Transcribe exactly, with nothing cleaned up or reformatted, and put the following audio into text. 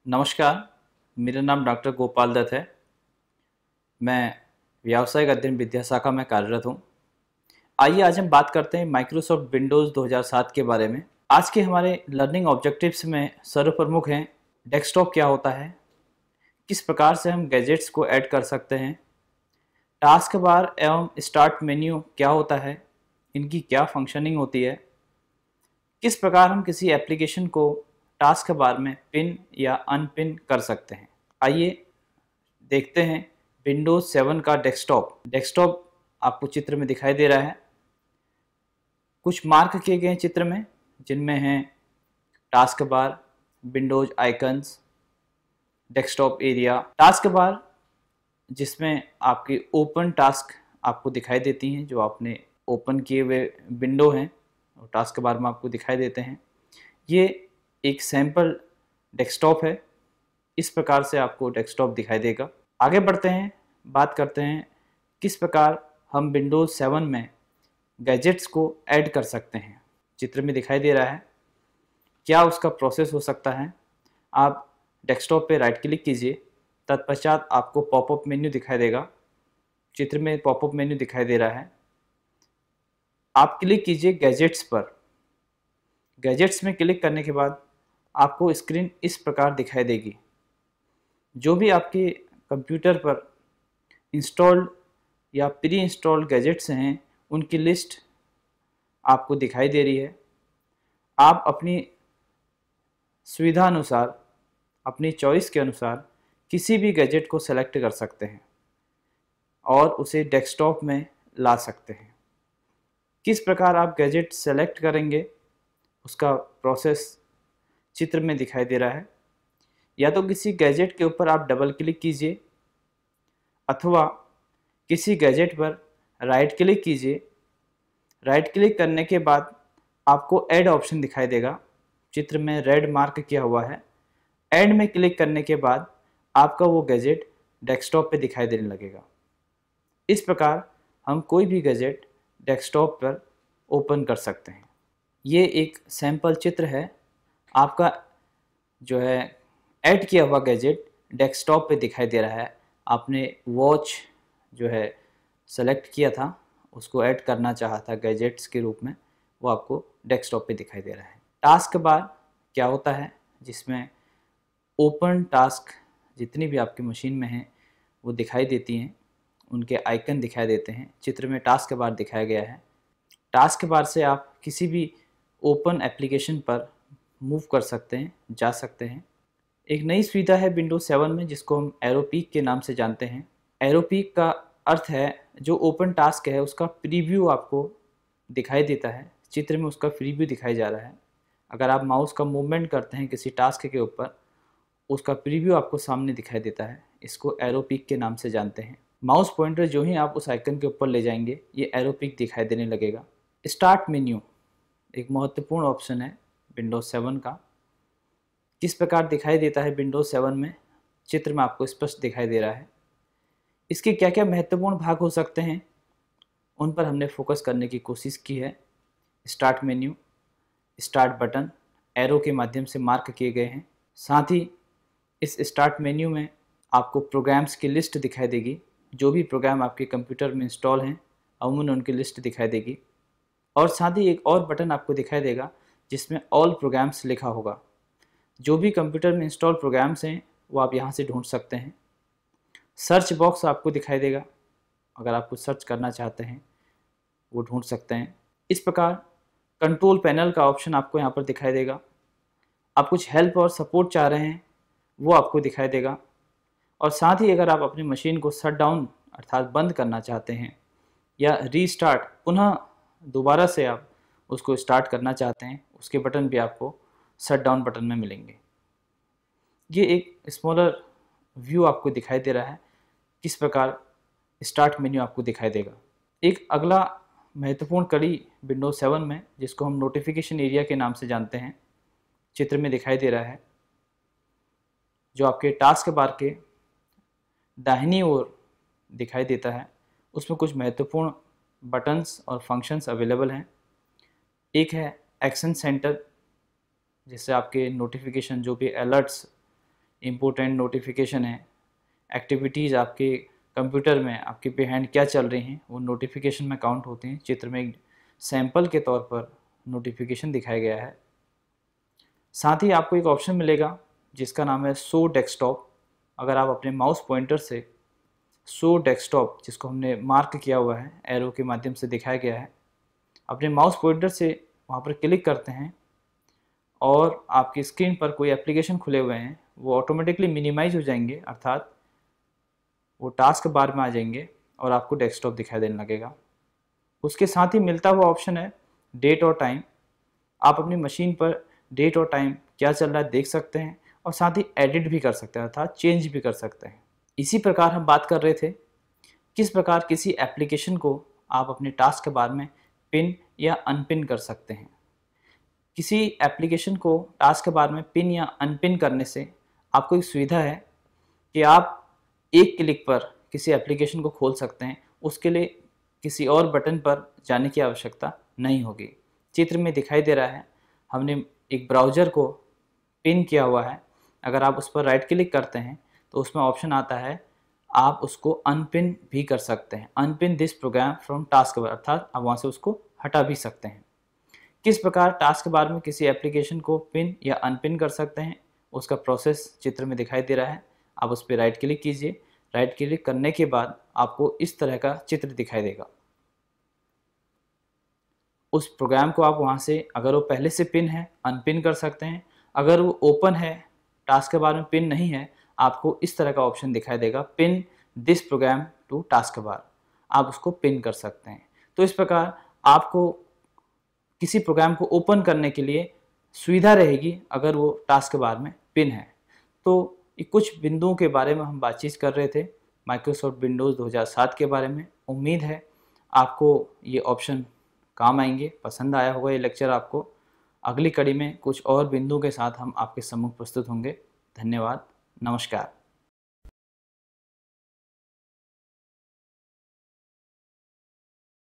नमस्कार, मेरा नाम डॉक्टर गोपाल दत्त है। मैं व्यावसायिक अध्ययन विद्या शाखा में कार्यरत हूँ। आइए आज हम बात करते हैं माइक्रोसॉफ्ट विंडोज़ दो हज़ार सात के बारे में। आज के हमारे लर्निंग ऑब्जेक्टिव्स में सर्वप्रमुख हैं डेस्कटॉप क्या होता है, किस प्रकार से हम गैजेट्स को ऐड कर सकते हैं, टास्क बार एवं स्टार्ट मेन्यू क्या होता है, इनकी क्या फंक्शनिंग होती है, किस प्रकार हम किसी एप्लीकेशन को टास्क बार में पिन या अनपिन कर सकते हैं। आइए देखते हैं विंडोज़ सेवन का डेस्कटॉप। डेस्कटॉप आपको चित्र में दिखाई दे रहा है। कुछ मार्क किए गए चित्र में, जिनमें हैं task bar, Windows icons, desktop area. Task bar जिसमें आपकी ओपन टास्क आपको दिखाई देती हैं, जो आपने ओपन किए हुए विंडो हैं और टास्क बार में आपको दिखाई देते हैं। ये एक सैम्पल डेस्कटॉप है। इस प्रकार से आपको डेस्कटॉप दिखाई देगा। आगे बढ़ते हैं, बात करते हैं किस प्रकार हम विंडोज़ सेवन में गैजेट्स को ऐड कर सकते हैं। चित्र में दिखाई दे रहा है, क्या उसका प्रोसेस हो सकता है। आप डेस्कटॉप पे राइट क्लिक कीजिए, तत्पश्चात आपको पॉपअप मेन्यू दिखाई देगा। चित्र में पॉपअप मेन्यू दिखाई दे रहा है। आप क्लिक कीजिए गैजेट्स पर। गैजेट्स में क्लिक करने के बाद आपको स्क्रीन इस प्रकार दिखाई देगी। जो भी आपके कंप्यूटर पर इंस्टॉल्ड या प्री इंस्टॉल्ड गैजेट्स हैं, उनकी लिस्ट आपको दिखाई दे रही है। आप अपनी सुविधा अनुसार, अपनी चॉइस के अनुसार किसी भी गैजेट को सेलेक्ट कर सकते हैं और उसे डेस्कटॉप में ला सकते हैं। किस प्रकार आप गैजेट सेलेक्ट करेंगे, उसका प्रोसेस चित्र में दिखाई दे रहा है। या तो किसी गैजेट के ऊपर आप डबल क्लिक कीजिए अथवा किसी गैजेट पर राइट क्लिक कीजिए। राइट क्लिक करने के बाद आपको ऐड ऑप्शन दिखाई देगा, चित्र में रेड मार्क किया हुआ है। ऐड में क्लिक करने के बाद आपका वो गैजेट डेस्कटॉप पे दिखाई देने लगेगा। इस प्रकार हम कोई भी गैजेट डेस्कटॉप पर ओपन कर सकते हैं। ये एक सैंपल चित्र है। आपका जो है ऐड किया हुआ गैजेट डेस्कटॉप पे दिखाई दे रहा है। आपने वॉच जो है सेलेक्ट किया था, उसको ऐड करना चाहा था गैजेट्स के रूप में, वो आपको डेस्कटॉप पे दिखाई दे रहा है। टास्क बार क्या होता है, जिसमें ओपन टास्क जितनी भी आपकी मशीन में हैं वो दिखाई देती हैं, उनके आइकन दिखाई देते हैं। चित्र में टास्क बार दिखाया गया है। टास्क बार से आप किसी भी ओपन एप्लीकेशन पर मूव कर सकते हैं, जा सकते हैं। एक नई सुविधा है विंडोज सेवन में, जिसको हम एरोपीक के नाम से जानते हैं। एरोपीक का अर्थ है जो ओपन टास्क है उसका प्रीव्यू आपको दिखाई देता है। चित्र में उसका प्रीव्यू दिखाई जा रहा है। अगर आप माउस का मूवमेंट करते हैं किसी टास्क के ऊपर, उसका प्रीव्यू आपको सामने दिखाई देता है। इसको एरोपीक के नाम से जानते हैं। माउस पॉइंटर जो ही आप उस आइकन के ऊपर ले जाएंगे, ये एरोपीक दिखाई देने लगेगा। स्टार्ट मेन्यू एक महत्वपूर्ण ऑप्शन है विंडोज सेवन का। किस प्रकार दिखाई देता है विंडोज सेवन में, चित्र में आपको स्पष्ट दिखाई दे रहा है। इसके क्या क्या महत्वपूर्ण भाग हो सकते हैं, उन पर हमने फोकस करने की कोशिश की है। Start menu, start button arrow के माध्यम से मार्क किए गए हैं। साथ ही इस स्टार्ट मेन्यू में आपको प्रोग्राम्स की लिस्ट दिखाई देगी। जो भी प्रोग्राम आपके कंप्यूटर में इंस्टॉल हैं, अमूमन उनकी लिस्ट दिखाई देगी। और साथ ही एक और बटन आपको दिखाई देगा जिसमें ऑल प्रोग्राम्स लिखा होगा। जो भी कंप्यूटर में इंस्टॉल प्रोग्राम्स हैं वो आप यहाँ से ढूंढ सकते हैं। सर्च बॉक्स आपको दिखाई देगा, अगर आप कुछ सर्च करना चाहते हैं वो ढूंढ सकते हैं। इस प्रकार कंट्रोल पैनल का ऑप्शन आपको यहाँ पर दिखाई देगा। आप कुछ हेल्प और सपोर्ट चाह रहे हैं वो आपको दिखाई देगा। और साथ ही अगर आप अपनी मशीन को शट डाउन अर्थात बंद करना चाहते हैं या रीस्टार्ट, पुनः दोबारा से आप उसको स्टार्ट करना चाहते हैं, उसके बटन भी आपको शट डाउन बटन में मिलेंगे। ये एक स्मॉलर व्यू आपको दिखाई दे रहा है, किस प्रकार स्टार्ट मेन्यू आपको दिखाई देगा। एक अगला महत्वपूर्ण कड़ी विंडोज सेवन में, जिसको हम नोटिफिकेशन एरिया के नाम से जानते हैं, चित्र में दिखाई दे रहा है, जो आपके टास्क बार के दाहिनी ओर दिखाई देता है। उसमें कुछ महत्वपूर्ण बटन्स और फंक्शंस अवेलेबल हैं। एक है एक्शन सेंटर, जिससे आपके नोटिफिकेशन, जो भी अलर्ट्स इम्पोर्टेंट नोटिफिकेशन है, एक्टिविटीज़ आपके कंप्यूटर में आपके पे हैंड क्या चल रही हैं वो नोटिफिकेशन में काउंट होते हैं। चित्र में एक सैंपल के तौर पर नोटिफिकेशन दिखाया गया है। साथ ही आपको एक ऑप्शन मिलेगा जिसका नाम है शो डेस्कटॉप। अगर आप अपने माउस पॉइंटर से शो डेस्कटॉप, जिसको हमने मार्क किया हुआ है एरो के माध्यम से दिखाया गया है, अपने माउस पॉइंटर से वहाँ पर क्लिक करते हैं और आपकी स्क्रीन पर कोई एप्लीकेशन खुले हुए हैं वो ऑटोमेटिकली मिनिमाइज हो जाएंगे, अर्थात वो टास्क बार में आ जाएंगे और आपको डेस्कटॉप दिखाई देने लगेगा। उसके साथ ही मिलता हुआ ऑप्शन है डेट और टाइम। आप अपनी मशीन पर डेट और टाइम क्या चल रहा है देख सकते हैं और साथ ही एडिट भी कर सकते हैं, अर्थात चेंज भी कर सकते हैं। इसी प्रकार हम बात कर रहे थे किस प्रकार किसी एप्लीकेशन को आप अपने टास्क के बारे में पिन या अनपिन कर सकते हैं। किसी एप्लीकेशन को टास्क के बारे में पिन या अनपिन करने से आपको एक सुविधा है कि आप एक क्लिक पर किसी एप्लीकेशन को खोल सकते हैं, उसके लिए किसी और बटन पर जाने की आवश्यकता नहीं होगी। चित्र में दिखाई दे रहा है हमने एक ब्राउज़र को पिन किया हुआ है। अगर आप उस पर राइट क्लिक करते हैं तो उसमें ऑप्शन आता है आप उसको अनपिन भी कर सकते हैं, unpin this program from task bar, अर्थात आप वहाँ से उसको हटा भी सकते हैं। किस प्रकार टास्क बार में किसी एप्लीकेशन को पिन या अनपिन कर सकते हैं उसका प्रोसेस चित्र में दिखाई दे रहा है। आप उस पर राइट क्लिक कीजिए। राइट क्लिक करने के बाद आपको इस तरह का चित्र दिखाई देगा। उस प्रोग्राम को आप वहाँ से, अगर वो पहले से पिन है, अनपिन कर सकते हैं। अगर वो ओपन है, टास्क के बारे में पिन नहीं है, आपको इस तरह का ऑप्शन दिखाई देगा pin this program to task bar, आप उसको पिन कर सकते हैं। तो इस प्रकार आपको किसी प्रोग्राम को ओपन करने के लिए सुविधा रहेगी अगर वो टास्क बार में पिन है। तो ये कुछ बिंदुओं के बारे में हम बातचीत कर रहे थे माइक्रोसॉफ्ट विंडोज़ दो हज़ार सात के बारे में। उम्मीद है आपको ये ऑप्शन काम आएंगे, पसंद आया होगा ये लेक्चर आपको। अगली कड़ी में कुछ और बिंदुओं के साथ हम आपके सम्मुख प्रस्तुत होंगे। धन्यवाद, नमस्कार।